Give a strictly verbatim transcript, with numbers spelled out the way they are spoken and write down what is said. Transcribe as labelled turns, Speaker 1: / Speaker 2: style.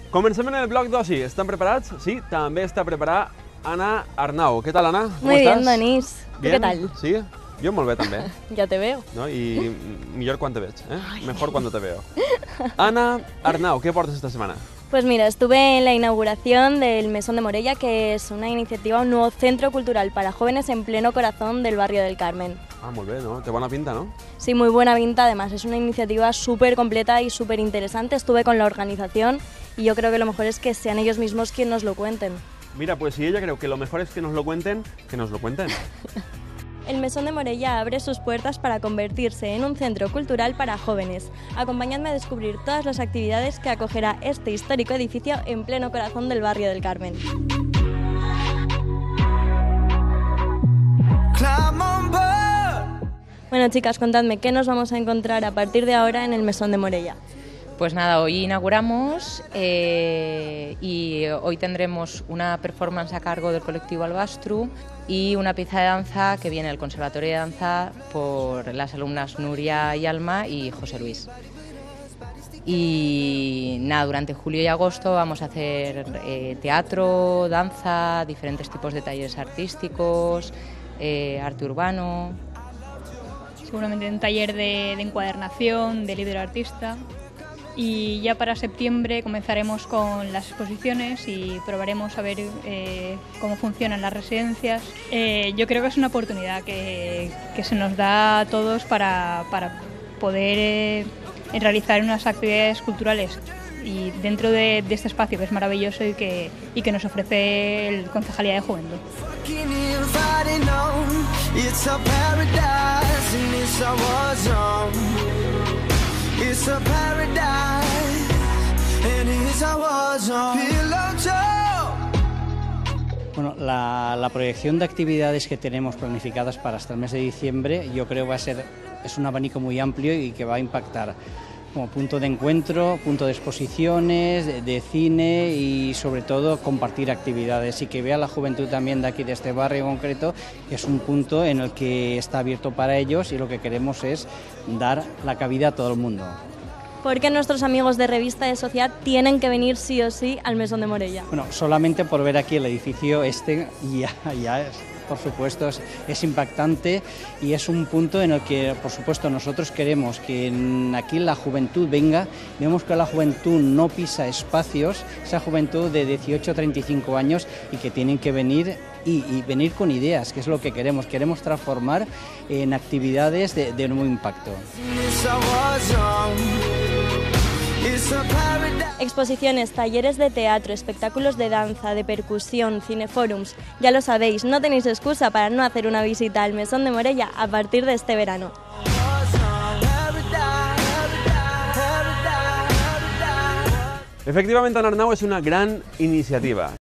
Speaker 1: Comencem en el bloc d'oci. Estan preparats? Sí, també està preparada Ana Arnau. ¿Qué tal, Ana? ¿Cómo
Speaker 2: Muy
Speaker 1: estás?
Speaker 2: bien, Denis.
Speaker 1: Bien?
Speaker 2: ¿Qué tal?
Speaker 1: Sí, yo molt bé també.
Speaker 2: Ya te veo.
Speaker 1: ¿No? Y millor quan te veig, ¿eh? Mejor cuando te veo. Ana Arnau, ¿qué portes esta semana?
Speaker 2: Pues mira, estuve en la inauguración del Mesón de Morella, que es una iniciativa, un nuevo centro cultural para jóvenes en pleno corazón del barrio del Carmen.
Speaker 1: Ah, molt bé, ¿no? Té bona pinta, ¿no?
Speaker 2: Sí, muy buena pinta, además es una iniciativa súper completa y súper interesante. Estuve con la organización y yo creo que lo mejor es que sean ellos mismos quienes nos lo cuenten.
Speaker 1: Mira, pues si ella creo que lo mejor es que nos lo cuenten, que nos lo cuenten.
Speaker 2: El Mesón de Morella abre sus puertas para convertirse en un centro cultural para jóvenes. Acompañadme a descubrir todas las actividades que acogerá este histórico edificio en pleno corazón del barrio del Carmen. Bueno, chicas, contadme, ¿qué nos vamos a encontrar a partir de ahora en el Mesón de Morella?
Speaker 3: Pues nada, hoy inauguramos eh, y hoy tendremos una performance a cargo del colectivo Albastru y una pieza de danza que viene del Conservatorio de Danza por las alumnas Nuria y Alma y José Luis. Y nada, durante julio y agosto vamos a hacer eh, teatro, danza, diferentes tipos de talleres artísticos, eh, arte urbano.
Speaker 4: Seguramente un taller de, de encuadernación, de libro artista. Y ya para septiembre comenzaremos con las exposiciones y probaremos a ver eh, cómo funcionan las residencias. Eh, yo creo que es una oportunidad que, que se nos da a todos para, para poder eh, realizar unas actividades culturales y dentro de, de este espacio que es maravilloso y que, y que nos ofrece el Concejalía de Juventud.
Speaker 5: Bueno, la, la proyección de actividades que tenemos planificadas para hasta el mes de diciembre, yo creo que va a ser, es un abanico muy amplio y que va a impactar como punto de encuentro, punto de exposiciones, de, de cine y sobre todo compartir actividades y que vea la juventud también de aquí, de este barrio en concreto, es un punto en el que está abierto para ellos y lo que queremos es dar la cabida a todo el mundo.
Speaker 2: ¿Por qué nuestros amigos de Revista de Sociedad tienen que venir sí o sí al Mesón de Morella?
Speaker 5: Bueno, solamente por ver aquí el edificio este ya, ya es, por supuesto, es, es impactante y es un punto en el que, por supuesto, nosotros queremos que aquí la juventud venga. Vemos que la juventud no pisa espacios, esa juventud de dieciocho a treinta y cinco años y que tienen que venir y, y venir con ideas, que es lo que queremos. Queremos transformar en actividades de, de nuevo impacto.
Speaker 2: Exposiciones, talleres de teatro, espectáculos de danza, de percusión, cineforums. Ya lo sabéis, no tenéis excusa para no hacer una visita al Mesón de Morella a partir de este verano.
Speaker 1: Efectivamente, Ana Arnau es una gran iniciativa.